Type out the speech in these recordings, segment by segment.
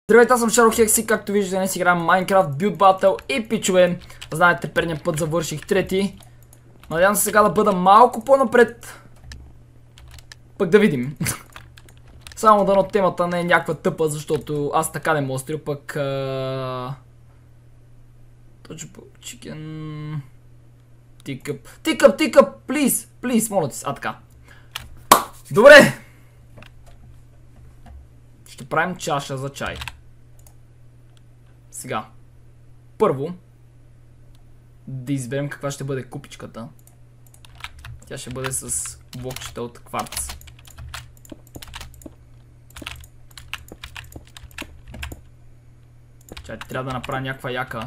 Здравейте, аз съм Шаро Хекси, както виждате днес играем Minecraft Build Battle и пичове. Знаете, предния път завърших трети. Надявам се сега да бъда малко по-напред. Пък да видим. Само дано темата не е някаква тъпа, защото аз така не мога стрил, пък... Точно по чикен... Тикъп, плиз, моля ти се, така. Добре! Ще правим чаша за чай. Сега. Първо да изберем каква ще бъде купичката. Тя ще бъде с блокчета от кварц. Чай, трябва да направя някаква яка.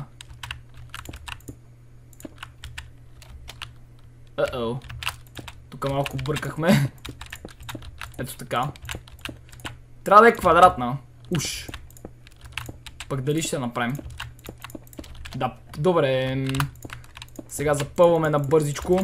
Тук малко бъркахме. Ето така. Трябва да е квадратна. Уш. Пък дали ще направим? Да, добре. Сега запълваме на бързичко.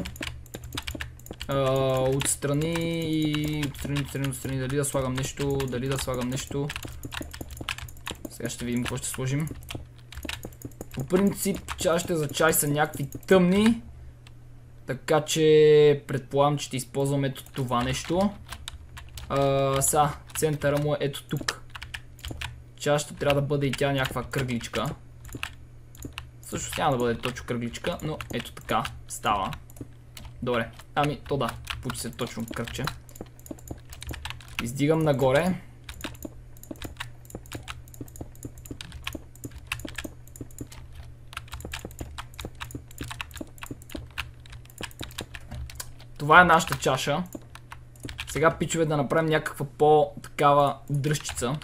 Отстрани и... Отстрани. Дали да слагам нещо? Сега ще видим какво ще сложим. По принцип, чашите за чай са някакви тъмни. Така че предполагам, че ще използвам ето това нещо. Сега, центъра му е ето тук. Чашата трябва да бъде и тя някаква кръгличка. Също няма да бъде точно кръгличка, но ето така става. Добре, то да, получи се точно кръгче. Издигам нагоре. Това е нашата чаша. Сега, пичове, да направим някаква по-такава дръжчица.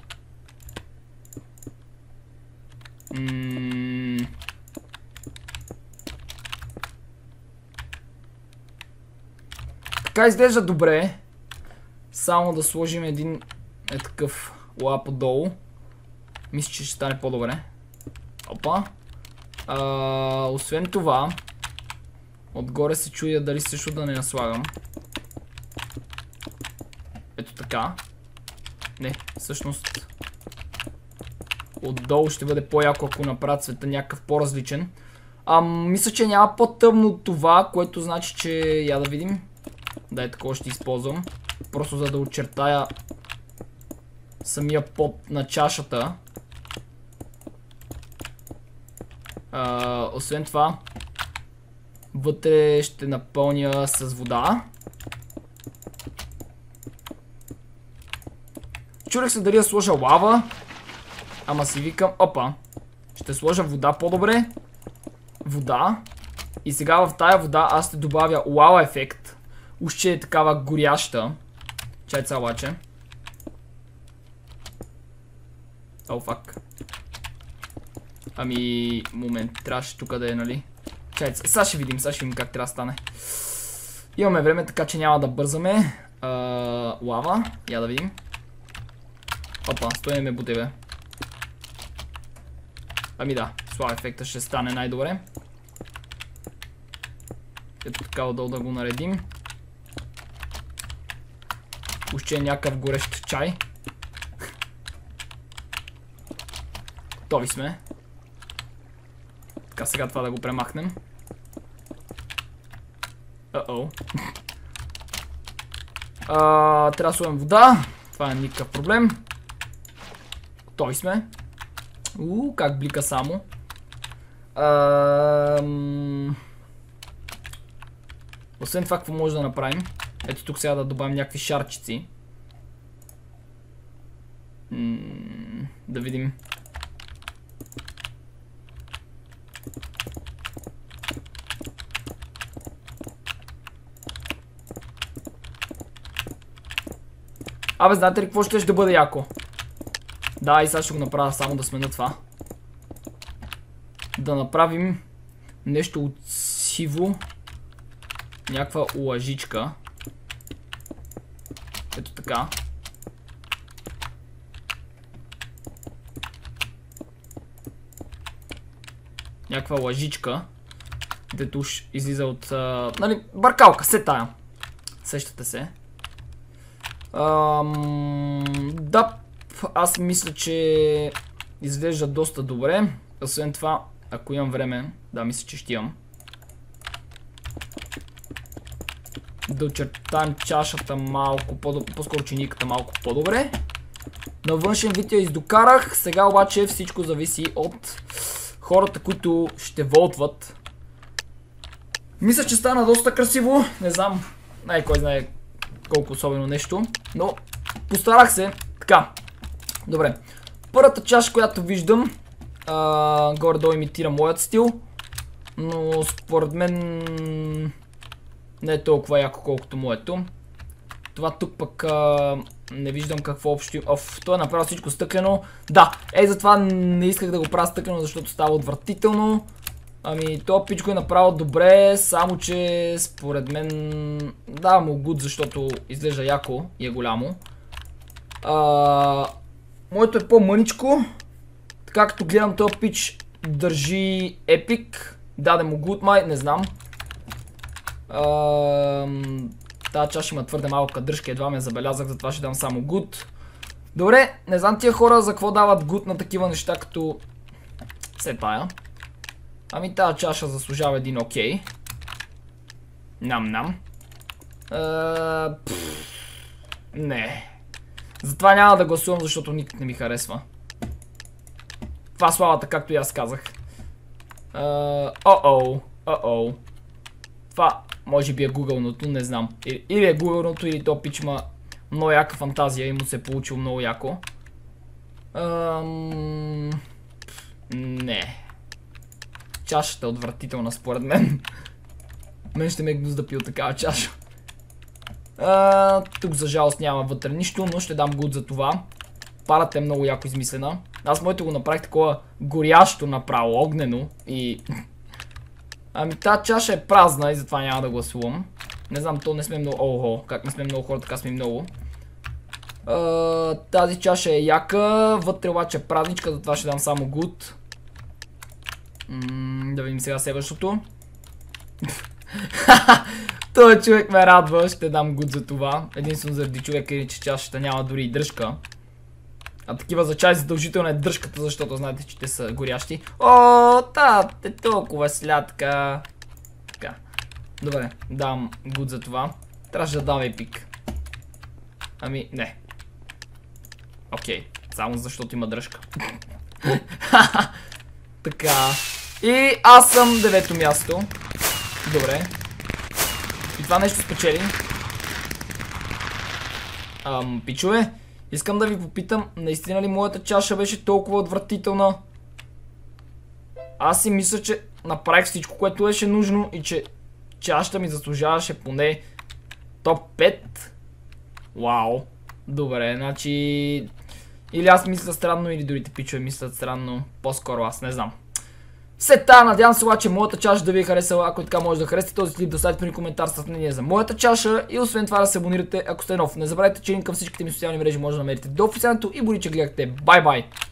Така изглежда добре. Само да сложим един такъв лап отдолу. Мисля, че ще стане по-добре. Опа. Освен това, отгоре се чудя дали също да не наслагам. Ето така. Не, всъщност отдолу ще бъде по-яко, ако направя цвета някакъв по-различен. Мисля, че няма по-тъмно от това, което значи, че я да видим. Дай, такова ще използвам. Просто за да очертая самия под на чашата. Освен това, вътре ще напълня с вода. Чудех се дали да сложа лава. Ама си викам, опа. Ще сложа вода по-добре. Вода. И сега в тая вода аз ще добавя лава ефект. Уж че е такава горяща. Чайца обаче. Фак. Момент. Трябваше тук да е, нали? Чайца. Сега ще видим как трябва да стане. Имаме време, така че няма да бързаме. Лава. Я да видим. Опа, стоиме бутеве. Да, с лава ефекта ще стане най-добре. Ето така отдолу да го наредим. Още е някакъв горещ чай. Готови сме. Така, сега това да го премахнем. Трябва да сложим вода. Това е никакъв проблем. Готови сме. Как блика само. Освен това, какво може да направим? Ето тук сега да добавим някакви шарчици. Да видим. Знаете ли какво ще да бъде яко? Да, и сега ще го направя, само да смена това. Да направим нещо от сиво. Някаква лъжичка. Ето така. Някаква лъжичка. Дето уж излиза от... нали, бъркалка, се тая. Сещате се. Да, аз мисля, че изглежда доста добре. Освен това, ако имам време, да, мисля, че ще имам, да очертаем чашата малко по-скоро чиниката малко по-добре. На външен вид я издокарах, сега обаче всичко зависи от хората, които ще волтват. Мисля, че стана доста красиво, не знам, кой знае колко особено нещо, но постарах се. Така, добре. Първата чаша, която виждам, горе-долу имитира моят стил, но според мен не е толкова яко колкото моето. Това тук пък не виждам какво общо. Той е направил всичко стъклено. Да, затова не исках да го правя стъклено, защото става отвратително. Ами, този пич го е направил добре, само че според мен дава му гуд, защото изглежда яко и е голямо. Моето е по-мъничко. Така като гледам, този пич държи епик. Даде му гуд май, не знам. Тази чаша има твърде малка дръжка, едва ме забелязах, затова ще дам само гуд. Добре, не знам тия хора за какво дават гуд на такива неща, като все тая. Ами тази чаша заслужава един окей. Нам-нам. Не. Затова няма да гласувам, защото никак не ми харесва. Това славата, както и аз казах. Това може би е гугълното, не знам. Или е гугълното, или то пич има много яка фантазия и му се е получило много яко. Не. Чашата е отвратителна според мен. Мен ще ме е гнус да пия такава чаша. Тук за жалост няма вътре нищо, но ще дам гуд за това. Парата е много яко измислена. Аз моето го направих такова горящо направо, огнено и... Ами тази чаша е празна и затова няма да гласувам. Не знам, то не сме много... Ого, как не сме много хора, така сме много. Тази чаша е яка, вътре обаче е празничка, затова ще дам само гуд. Да видим сега следващото. Той човек ме радва, ще дам гуд за това. Единствено заради човека е, че чашата няма дори и дръжка. А такива за чай задължителна е дръжката, защото знаете, че те са горящи. О, е толкова слядка. Така. Добре, дам гуд за това. Трябваше да дам епик. Ами, не. Окей, само защото има дръжка. Така. И аз съм 9-то място. Добре. И това нещо спечели. Пичове, искам да ви попитам, наистина ли моята чаша беше толкова отвратителна? Аз си мисля, че направих всичко, което беше нужно и че чашата ми заслужаваше поне топ 5. Вау. Добре, значи... Или аз мисля странно, или другите пичове мислят странно. По-скоро аз не знам. Все тая, надявам се обаче моята чаша да ви е харесала. Ако така може да харесате този клип, да оставите при коментар с мнение за моята чаша. И освен това да се абонирате, ако сте нов. Не забравяйте, че линк към всичките ми социални мрежи може да намерите до официалното и боли, че гледахте. Бай-бай!